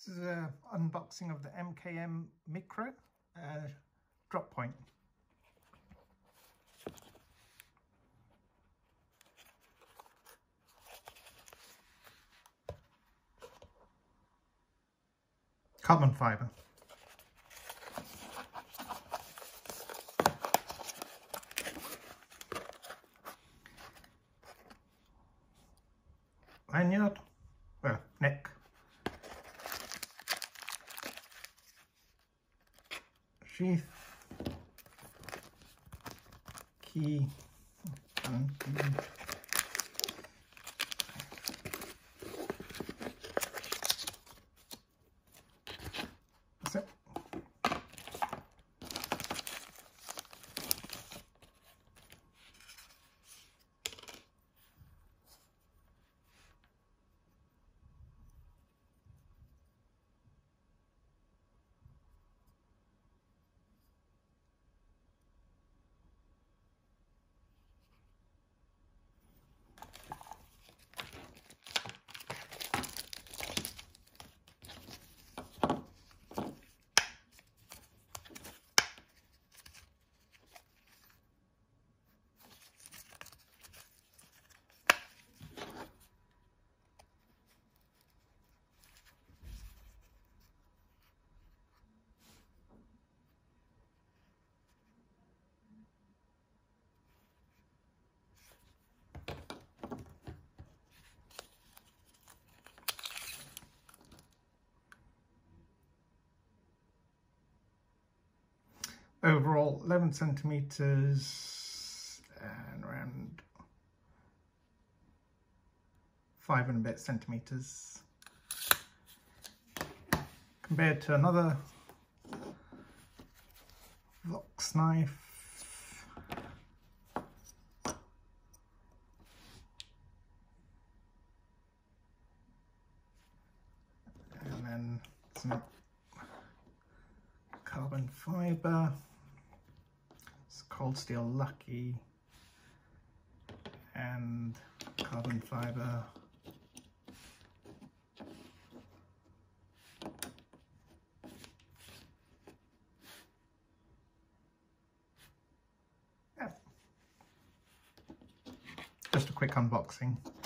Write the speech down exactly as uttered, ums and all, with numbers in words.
This is an unboxing of the M K M Micro uh, drop point. Carbon fibre. Lanyard, well, neck. Sheath, key, and key. That's it. Overall eleven centimeters and around five and a bit centimeters compared to another Vox knife. And then some carbon fibre. It's Cold Steel Lucky and carbon fibre. Yeah. Just a quick unboxing.